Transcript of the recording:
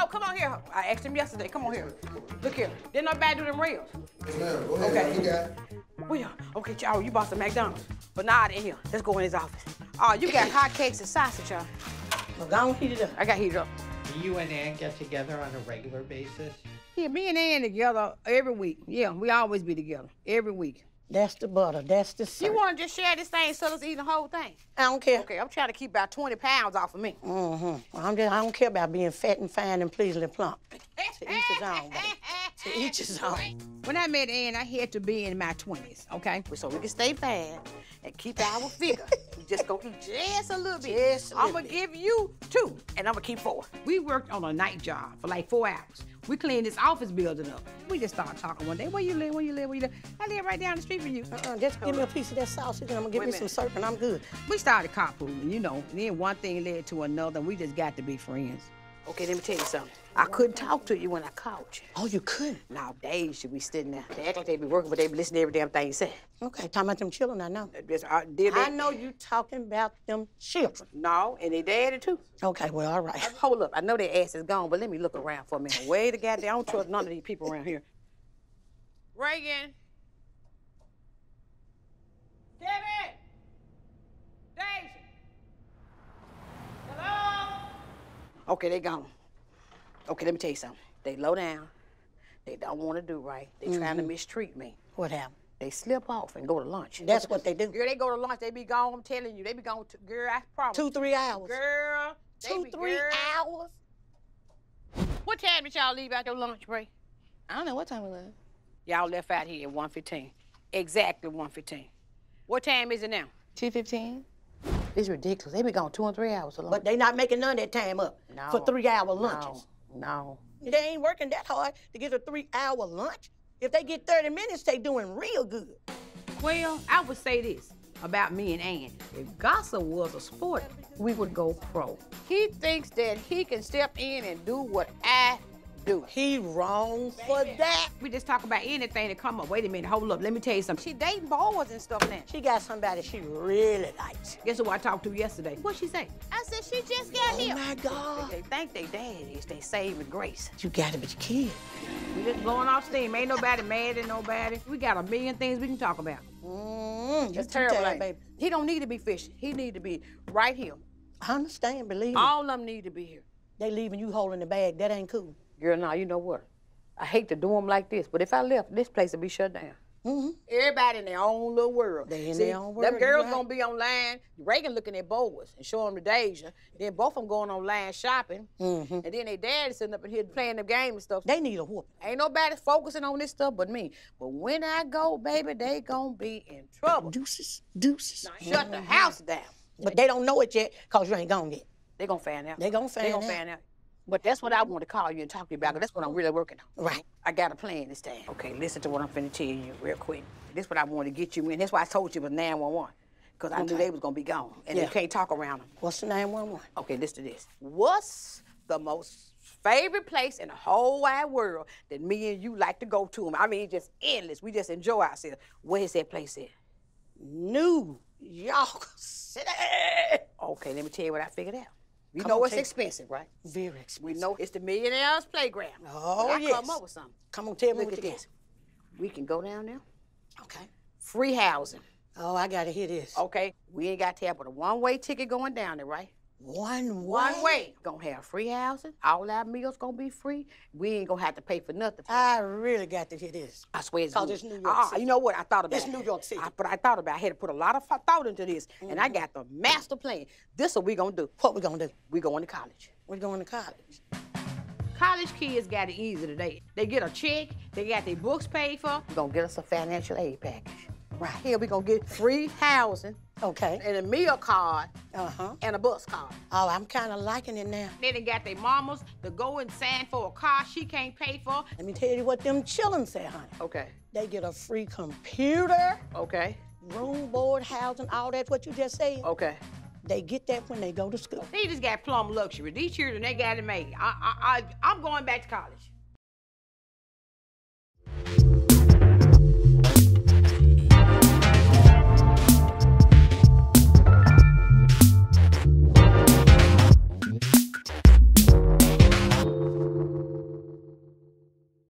Oh, come on here. I asked him yesterday. Come on here. Look here. Didn't nobody do them rails? Yes, ma'am. Go ahead. Okay. You got it. Well, okay, y'all, you bought some McDonald's. But now in here. Let's go in his office. Oh, you got hot cakes and sausage, y'all. Well, go on, heat it up. I got heat it up. Do you and Ann get together on a regular basis? Yeah, me and Ann together every week. Yeah, we always be together every week. That's the butter. That's the syrup. You want to just share this thing so let's eat the whole thing? I don't care. Okay, I'm trying to keep about 20 pounds off of me. Well, I don't care about being fat and fine and pleasingly plump. To each his own, baby. To each his own. When I met Ann, I had to be in my 20s, okay? So we can stay fat and keep our figure. We just gonna eat just a little bit. Just a little I'm gonna give you 2, and I'm gonna keep 4. We worked on a night job for like 4 hours. We cleaned this office building up. We just started talking one day. Where you live? Where you live? Where you live? I live right down the street from you. Just give me a piece of that sausage and I'm gonna give me some syrup and I'm good. We started carpooling, you know. And then one thing led to another. We just got to be friends. Okay, let me tell you something. I couldn't talk to you when I called you. Oh, you couldn't? Nowadays, should be sitting there. They act like they be working, but they be listening to every damn thing you say. Okay, talking about them children, I know. I know you talking about them children. No, and they daddy too. Okay, well, all right. Hold up, I know their ass is gone, but let me look around for a minute. Wait a goddamn, I don't trust none of these people around here. Reagan. Kevin. Daisy. Hello? Okay, they gone. Okay, let me tell you something. They low down. They don't want to do right. They trying to mistreat me. What happened? They slip off and go to lunch. That's what they do. Girl, they go to lunch, they be gone, I'm telling you. They be gone, girl, I promise. 2-3 hours. Girl. 2-3 hours? What time did y'all leave out your lunch break? I don't know what time we left. Y'all left out here at 1:15. Exactly 1:15. What time is it now? 2:15. It's ridiculous. They be gone 2 and 3 hours alone. But they not making none of that time up for 3-hour lunches. No. They ain't working that hard to get a 3-hour lunch. If they get 30 minutes, they doing real good. Well, I would say this about me and Ann. If gossip was a sport, we would go pro. He thinks that he can step in and do what I do. He wrong for that. We just talk about anything that come up. Wait a minute, hold up, let me tell you something. She dating boys and stuff now. She got somebody she really likes. Guess who I talked to yesterday? What'd she say? I said, she just got here. Oh, my God. They think they dad is they saving grace. You got it with your kid. We just blowing off steam. Ain't nobody mad at nobody. We got a million things we can talk about. That's terrible, baby. He don't need to be fishing. He need to be right here. I understand, believe me. All of them need to be here. They leaving you holding the bag. That ain't cool. Girl, now you know what? I hate to do them like this, but if I left, this place would be shut down. Everybody in their own little world. They in their own world. Them girls gonna be online. Reagan looking at boys and showing them to Deja. Then both of them going online shopping. And then their daddy sitting up in here playing the game and stuff. They need a whoop. Ain't nobody focusing on this stuff but me. But when I go, baby, they gonna be in trouble. Deuces. Now shut the house down. But they don't know it yet because you ain't gone yet. They gonna find out. They gonna find out. But that's what I want to call you and talk to you about, because that's what I'm really working on. Right. I got a plan this time. Okay, listen to what I'm finna tell you real quick. This is what I want to get you in. That's why I told you it was 911, because I knew they was going to be gone, and you can't talk around them. What's the 911? Okay, listen to this. What's the most favorite place in the whole wide world that me and you like to go to? I mean, just endless. We just enjoy ourselves. Where is that place at? New York City. Okay, let me tell you what I figured out. We know it's expensive, right? Very expensive. We know it's the millionaire's playground. Oh, I come up with something. Come on, tell me Look at this. We can go down there. Okay. Free housing. Oh, I got to hear this. Okay, we ain't got to have but a one-way ticket going down there, right? One way. Gonna have free housing. All our meals gonna be free. We ain't gonna have to pay for nothing. I really got to hear this. I swear it's Cause it's New York City. You know what? I thought about It's New York City. But I thought about it. I had to put a lot of thought into this. And I got the master plan. This what we gonna do. What we gonna do? We going to college. We're going to college. College kids got it easy today. They get a check. They got their books paid for. We're gonna get us a financial aid package. Right here, we're gonna get free housing. Okay. And a meal card. And a bus card. Oh, I'm kind of liking it now. They done got their mamas to go and sign for a car she can't pay for. Let me tell you what them chillin' say, honey. Okay. They get a free computer. Okay. Room, board, housing, all that's what you just said. Okay. They get that when they go to school. They just got plum luxury. These children, they got it made. I'm going back to college.